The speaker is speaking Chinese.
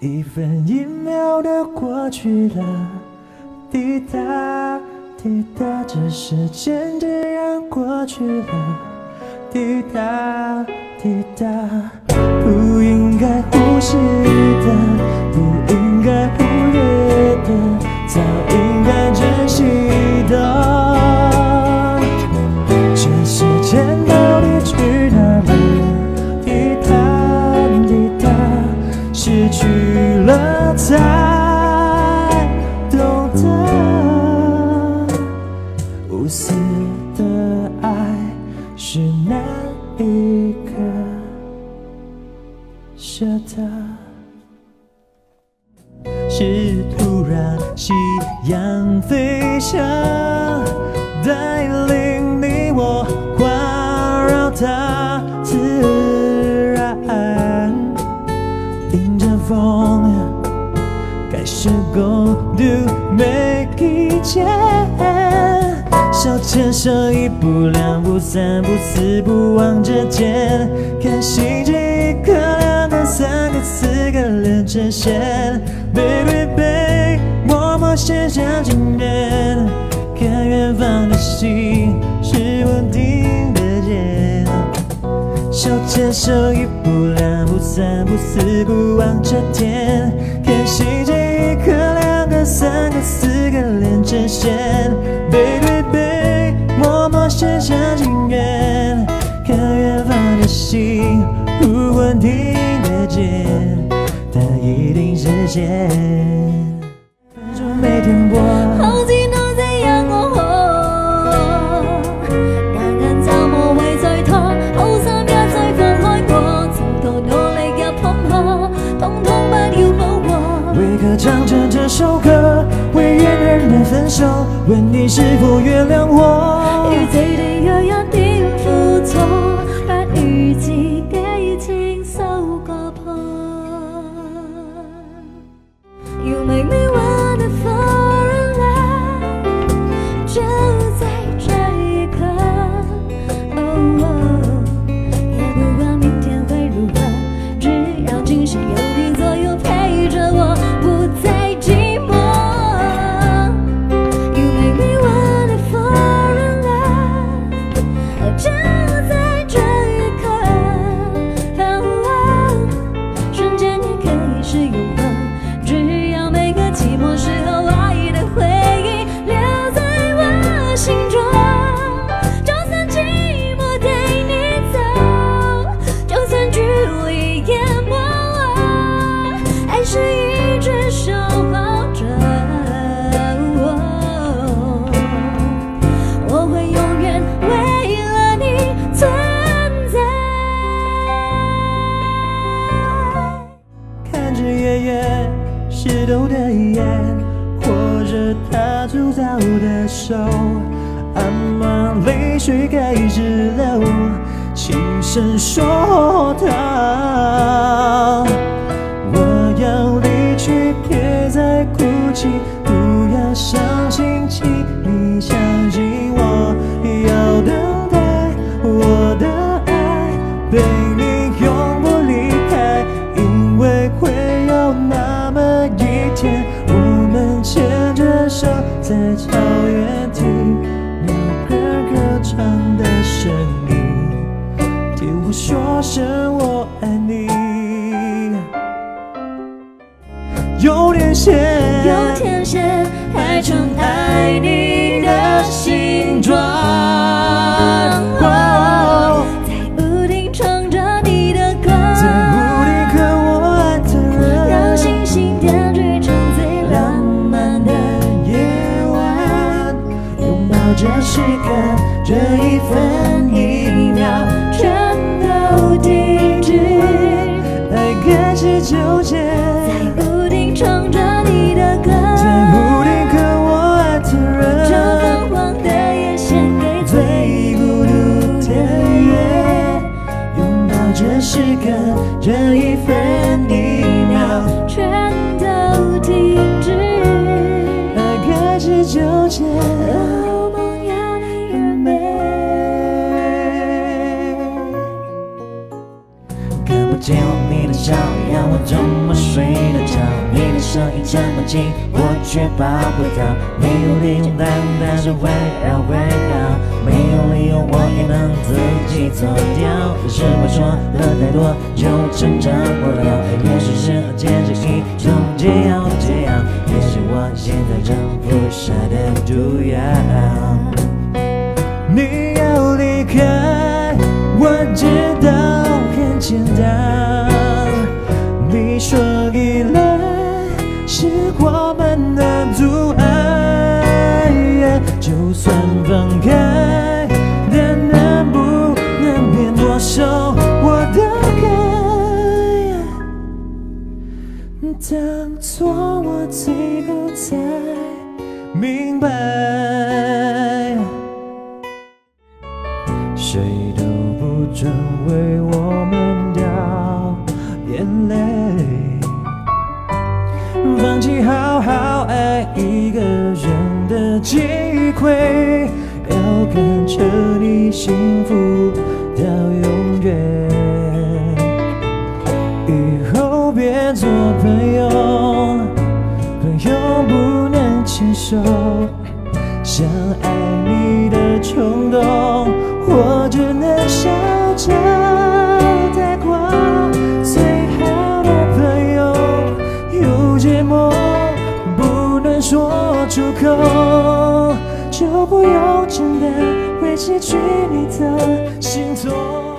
一分一秒的过去了，滴答滴答，这时间这样过去了，滴答滴答，不应该忽视的，不应该忽略的，早应该珍惜的。这时间到底去哪了？滴答滴答，失去了才懂得，无私的爱是难一个舍得。是突然夕阳飞翔，带领你我环绕它自然，迎着风开始共度每一天，手牵手一步两步三步四步望着天，看星星一个两个三个四个连成线，背对背默默写下情缘，看远方的星是稳定的箭，手牵手一步两步三步四步望着天，看星星一颗两个三个四个连成线，背对背默默写下情缘，看远方的星不稳定的箭，它一定实现。就每天播好几度夕阳過後，眼眼眨我會再拖，好心一再放開過，從頭努力入碰破，通通不要好過。 為何唱着這首歌，為戀人的分手，問你是否原諒我？ 與自己有一點苦楚，不如自己親手割破。You make me wanna fall in love， 就在這一刻。也不管明天會如何，只要今生有你左右陪着我，不再寂寞。You make me wanna fall in love， 就在這一刻。瞬間也可以是永恆。只要每個寂寞時候愛的回憶留在我心中，就算寂寞帶你走，就算距離淹沒我，愛是一直守候着我會永遠為了你存在。 看着夜夜湿透的眼，握着他粗糙的手，暗满泪水开始流，轻聲說他，我要離去，別再哭泣，不要傷心，請你相信我，要等待我的愛被你永不離開，因為會有那麼一天，我們牽着手在草原聽鳥兒歌唱的聲音，聽我說聲我愛你。有天線， 有天線排成愛你的形狀，在屋頂唱着你的歌， 在屋頂和我愛的人， 讓星星點綴成最浪漫的夜晚，擁抱這時刻，這一分一秒全都停止， 愛開始糾結， 在屋頂唱着你的歌， 在屋頂和我愛的人， 這泛黃的夜獻給最孤獨的夜，擁抱這時刻，這一分一秒全都停止， 愛開始糾結， 哦，夢有你越美。 看不见过你的笑样，我怎么睡得着？你的声音这么近，我却抱不到。没有理由单单是围绕围绕，没有理由我也能自己走掉。可是我说的太多就成长不了，也许是坚持一种解药的解药，也许我现在正服下的毒药。你要离开，我知道很简单。你说依赖是我们的阻碍，就算分开，但能不能别没收我的爱？当作我最后才明白。谁都不准为我们掉眼泪，放弃好好爱一个人的机会，要跟着你幸福到永远。以后别做朋友，朋友不能牵手，想爱你的冲动，我只能笑着带过。最好的朋友有芥末不能说出口，就不用真的会失去你的心痛。